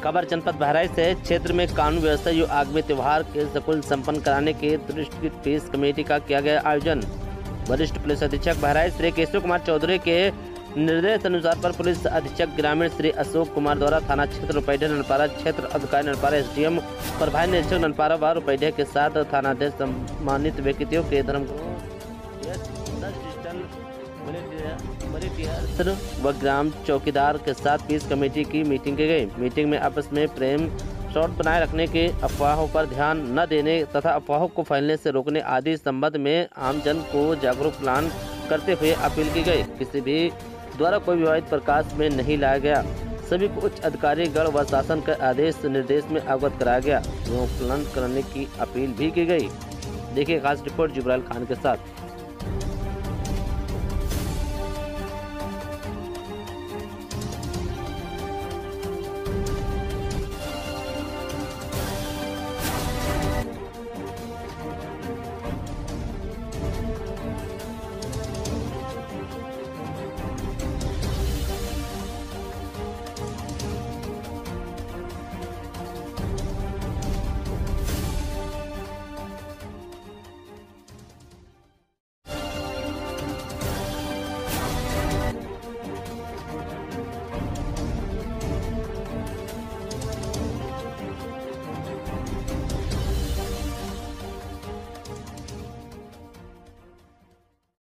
खबर जनपद बहराइच से क्षेत्र में कानून व्यवस्था एवं आगामी त्योहार के सकुल संपन्न कराने के दृष्टि पुलिस कमेटी का किया गया आयोजन। वरिष्ठ पुलिस अधीक्षक बहराइच श्री केशव कुमार चौधरी के निर्देश अनुसार पर पुलिस अधीक्षक ग्रामीण श्री अशोक कुमार द्वारा थाना क्षेत्र रुपैढे ननपारा क्षेत्र अधिकारी ननपारा एसडीएम प्रभारी निरीक्षक ननपारा व रुपैढे के साथ थानाध्यक्ष सम्मानित व्यक्तियों के धर्म व ग्राम चौकीदार के साथ पुलिस कमेटी की मीटिंग की गई। मीटिंग में आपस में प्रेम शॉट बनाए रखने के, अफवाहों पर ध्यान न देने तथा अफवाहों को फैलने से रोकने आदि संबंध में आमजन को जागरूक प्लान करते हुए अपील की गई। किसी भी द्वारा कोई विवादित प्रकाश में नहीं लाया गया। सभी को उच्च अधिकारी गण व शासन के आदेश निर्देश में अवगत कराया गया एवं प्लान करने की अपील भी की गई। देखिए खास रिपोर्ट जुबराल खान के साथ।